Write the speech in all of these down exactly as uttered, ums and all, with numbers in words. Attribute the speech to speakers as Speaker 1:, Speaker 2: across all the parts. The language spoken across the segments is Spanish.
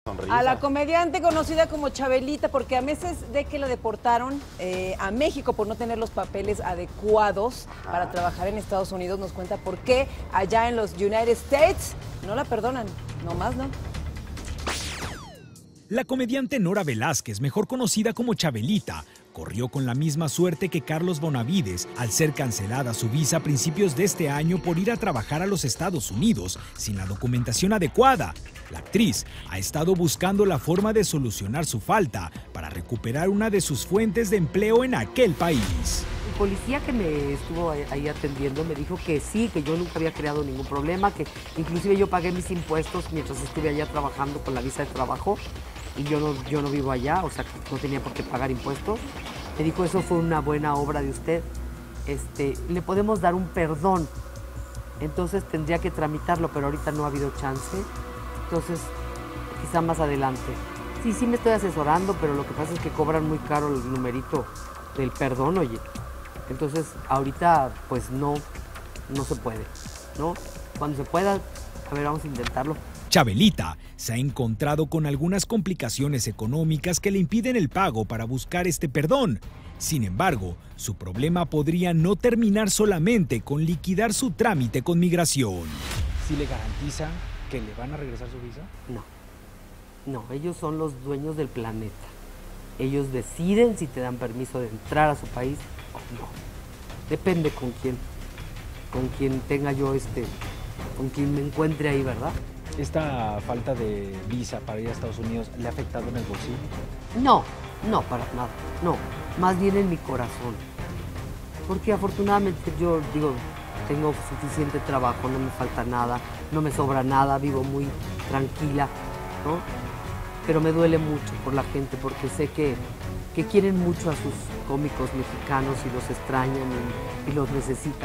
Speaker 1: Sonrisa.
Speaker 2: A la comediante conocida como Chabelita, porque a meses de que la deportaron eh, a México por no tener los papeles adecuados Ajá. para trabajar en Estados Unidos, nos cuenta por qué allá en los United States no la perdonan, nomás no.
Speaker 3: La comediante Nora Velázquez, mejor conocida como Chabelita, corrió con la misma suerte que Carlos Bonavides al ser cancelada su visa a principios de este año por ir a trabajar a los Estados Unidos sin la documentación adecuada. La actriz ha estado buscando la forma de solucionar su falta para recuperar una de sus fuentes de empleo en aquel país.
Speaker 4: El policía que me estuvo ahí atendiendo me dijo que sí, que yo nunca había creado ningún problema, que inclusive yo pagué mis impuestos mientras estuve allá trabajando con la visa de trabajo y yo no, yo no vivo allá, o sea, que no tenía por qué pagar impuestos. Me dijo, eso fue una buena obra de usted, este, le podemos dar un perdón, entonces tendría que tramitarlo, pero ahorita no ha habido chance, entonces quizá más adelante. Sí, sí me estoy asesorando, pero lo que pasa es que cobran muy caro el numerito del perdón, oye. Entonces, ahorita, pues no, no se puede, ¿no? Cuando se pueda, a ver, vamos a intentarlo.
Speaker 3: Chabelita se ha encontrado con algunas complicaciones económicas que le impiden el pago para buscar este perdón. Sin embargo, su problema podría no terminar solamente con liquidar su trámite con migración.
Speaker 5: ¿Sí le garantiza que le van a regresar su visa?
Speaker 4: No, no, ellos son los dueños del planeta. Ellos deciden si te dan permiso de entrar a su país o no. Depende con quién, con quién tenga yo este, con quien me encuentre ahí, ¿verdad?
Speaker 5: ¿Esta falta de visa para ir a Estados Unidos le ha afectado en el bolsillo?
Speaker 4: No, no, para nada, no, más bien en mi corazón. Porque afortunadamente yo, digo, tengo suficiente trabajo, no me falta nada, no me sobra nada, vivo muy tranquila, ¿no? Pero me duele mucho por la gente porque sé que, que quieren mucho a sus cómicos mexicanos y los extrañan y, y los necesitan.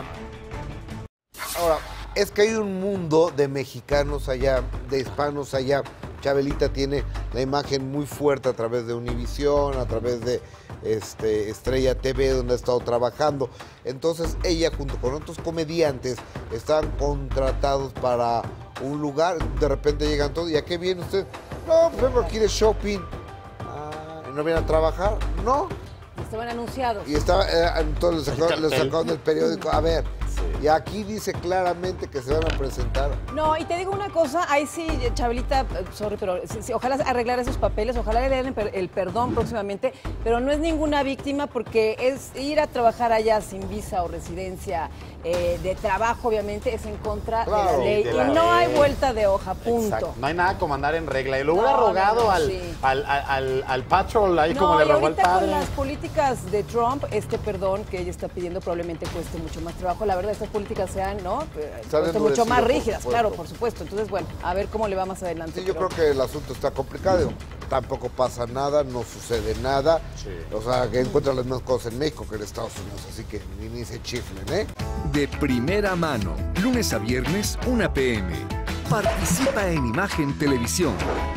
Speaker 6: Ahora, es que hay un mundo de mexicanos allá, de hispanos allá. Chabelita tiene la imagen muy fuerte a través de Univisión, a través de este, Estrella T V, donde ha estado trabajando. Entonces ella, junto con otros comediantes, están contratados para un lugar. De repente llegan todos, ¿y a qué viene usted? No, pues vengo aquí de shopping. Ah, ¿no viene a trabajar? No.
Speaker 2: Estaban anunciados.
Speaker 6: Y estaba, eh, entonces les sacaron, les sacaron del periódico. A ver, y aquí dice claramente que se van a presentar.
Speaker 2: No, y te digo una cosa, ahí sí, Chabelita, sorry, pero sí, sí, ojalá arreglar esos papeles, ojalá le den el perdón próximamente, pero no es ninguna víctima porque es ir a trabajar allá sin visa o residencia eh, de trabajo, obviamente, es en contra
Speaker 6: Claro,
Speaker 2: de la ley.
Speaker 1: de la
Speaker 2: y no
Speaker 1: ley.
Speaker 2: hay vuelta de hoja, punto.
Speaker 1: Exacto. No hay nada como andar en regla. Y lo hubiera
Speaker 2: No, no,
Speaker 1: rogado
Speaker 2: no,
Speaker 1: al,
Speaker 2: sí.
Speaker 1: al, al, al, al patrol ahí
Speaker 2: No,
Speaker 1: como le
Speaker 2: y
Speaker 1: rogó al
Speaker 2: ahorita
Speaker 1: padre.
Speaker 2: con las políticas de Trump, este perdón que ella está pidiendo probablemente cueste mucho más trabajo. La verdad, estas políticas sean, ¿no? Cueste mucho más rígidas,
Speaker 6: por
Speaker 2: claro, por supuesto. Entonces, bueno, a ver cómo le va más adelante.
Speaker 6: Sí, yo
Speaker 2: pero...
Speaker 6: creo que el asunto está complicado. Tampoco pasa nada, no sucede nada.
Speaker 1: Sí.
Speaker 6: O sea, que encuentran las mismas cosas en México que en Estados Unidos. Así que ni, ni se chiflen, ¿eh?
Speaker 7: De primera mano, lunes a viernes, una p m Participa en Imagen Televisión.